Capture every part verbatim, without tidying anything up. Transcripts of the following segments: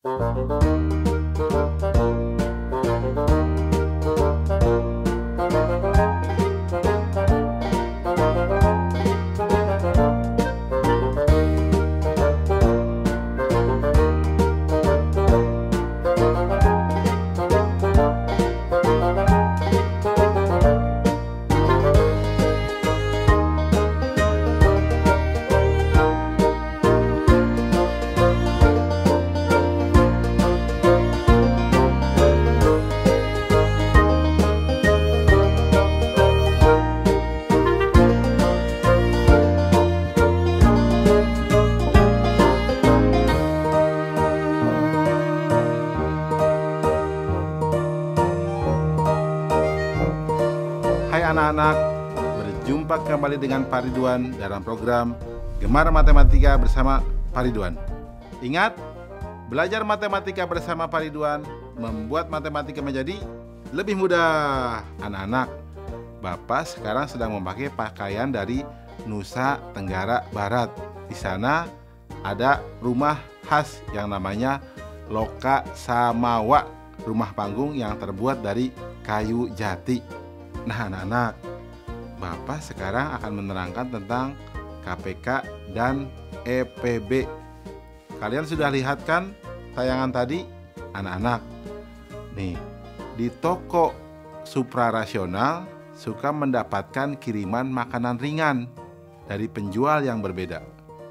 Hai anak-anak, berjumpa kembali dengan Pak Ridwan dalam program Gemar Matematika bersama Pak Ridwan. Ingat, belajar matematika bersama Pak Ridwan membuat matematika menjadi lebih mudah. Anak-anak, Bapak sekarang sedang memakai pakaian dari Nusa Tenggara Barat. Di sana ada rumah khas yang namanya Loka Samawa, rumah panggung yang terbuat dari kayu jati. Nah anak-anak, Bapak sekarang akan menerangkan tentang K P K dan E P B. Kalian sudah lihat kan tayangan tadi? Anak-anak, nih di toko suprarasional suka mendapatkan kiriman makanan ringan dari penjual yang berbeda.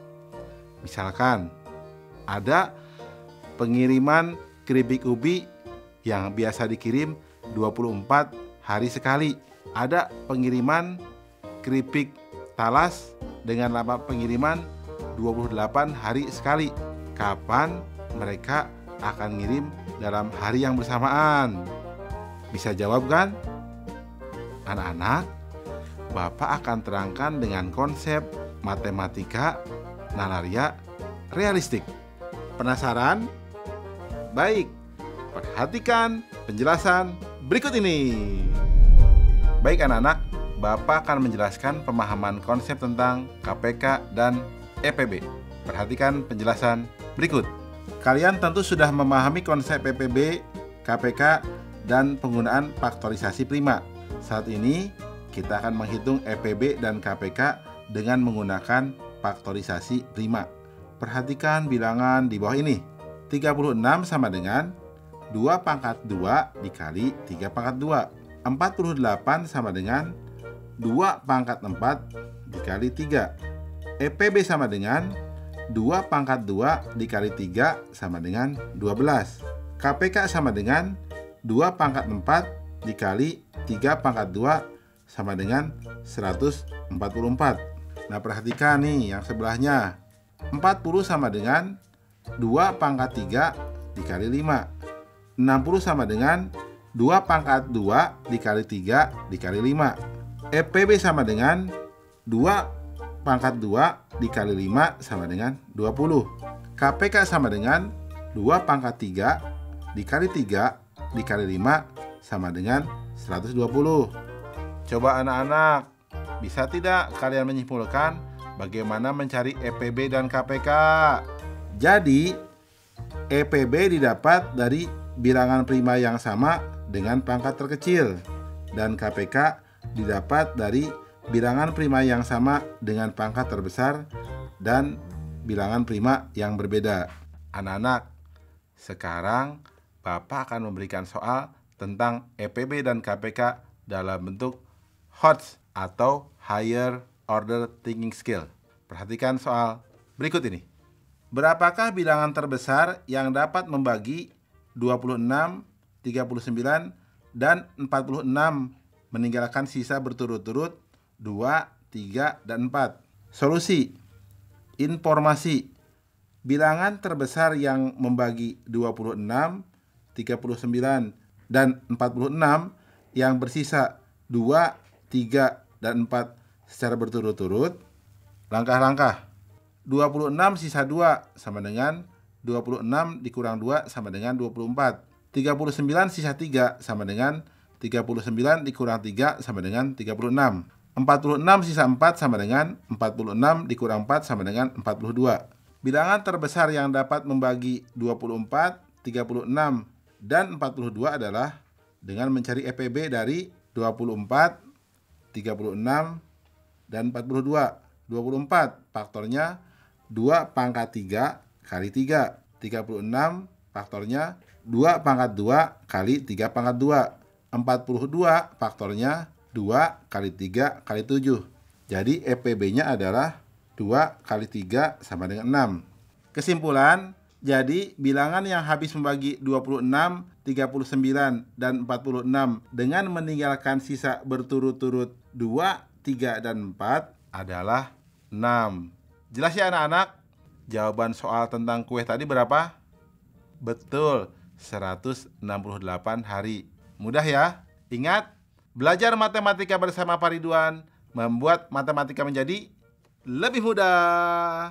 Misalkan ada pengiriman keripik ubi yang biasa dikirim dua puluh empat hari sekali. Ada pengiriman keripik talas dengan lama pengiriman dua puluh delapan hari sekali. Kapan mereka akan ngirim dalam hari yang bersamaan? Bisa jawab kan? Anak-anak, Bapak akan terangkan dengan konsep matematika nalaria realistik. Penasaran? Baik, perhatikan penjelasan berikut ini. Baik anak-anak, Bapak akan menjelaskan pemahaman konsep tentang K P K dan E P B. Perhatikan penjelasan berikut. Kalian tentu sudah memahami konsep E P B, K P K, dan penggunaan faktorisasi prima. Saat ini kita akan menghitung E P B dan K P K dengan menggunakan faktorisasi prima. Perhatikan bilangan di bawah ini. tiga puluh enam sama dengan dua pangkat dua dikali tiga pangkat dua. empat puluh delapan sama dengan dua pangkat empat dikali tiga. E P B sama dengan dua pangkat dua dikali tiga sama dengan dua belas. K P K sama dengan dua pangkat empat dikali tiga pangkat dua sama dengan seratus empat puluh empat. Nah perhatikan nih yang sebelahnya. empat puluh sama dengan dua pangkat tiga dikali lima. enam puluh sama dengan dua pangkat dua dikali tiga dikali lima. E P B sama dengan dua pangkat dua dikali lima sama dengan dua puluh. K P K sama dengan dua pangkat tiga dikali tiga dikali lima sama dengan seratus dua puluh. Coba anak-anak, bisa tidak kalian menyimpulkan bagaimana mencari E P B dan K P K? Jadi, E P B didapat dari bilangan prima yang sama dengan pangkat terkecil, dan K P K didapat dari bilangan prima yang sama dengan pangkat terbesar dan bilangan prima yang berbeda. Anak-anak, sekarang Bapak akan memberikan soal tentang E P B dan K P K dalam bentuk H O T S atau Higher Order Thinking Skill. Perhatikan soal berikut ini. Berapakah bilangan terbesar yang dapat membagi dua puluh enam, tiga puluh sembilan, dan empat puluh enam meninggalkan sisa berturut-turut dua, tiga, dan empat? Solusi. Informasi. Bilangan terbesar yang membagi dua puluh enam, tiga puluh sembilan, dan empat puluh enam yang bersisa dua, tiga, dan empat secara berturut-turut. Langkah-langkah. dua puluh enam sisa dua sama dengan dua puluh enam dikurang dua sama dengan dua puluh empat. tiga puluh sembilan sisa tiga sama dengan tiga puluh sembilan dikurang tiga sama dengan tiga puluh enam. empat puluh enam sisa empat sama dengan empat puluh enam dikurang empat sama dengan empat puluh dua. Bilangan terbesar yang dapat membagi dua puluh empat, tiga puluh enam, dan empat puluh dua adalah dengan mencari E P B dari dua puluh empat, tiga puluh enam, dan empat puluh dua. dua puluh empat faktornya dua pangkat tiga kali tiga. tiga puluh enam faktornya dua pangkat dua kali tiga pangkat dua. empat puluh dua faktornya dua kali tiga kali tujuh. Jadi E P B-nya adalah dua kali tiga sama dengan enam. Kesimpulan, jadi bilangan yang habis membagi dua puluh enam, tiga puluh sembilan, dan empat puluh enam dengan meninggalkan sisa berturut-turut dua, tiga, dan empat adalah enam. Jelas ya anak-anak? Jawaban soal tentang kue tadi berapa? Betul, seratus enam puluh delapan hari. Mudah ya? Ingat, belajar matematika bersama Pak Ridwan membuat matematika menjadi lebih mudah.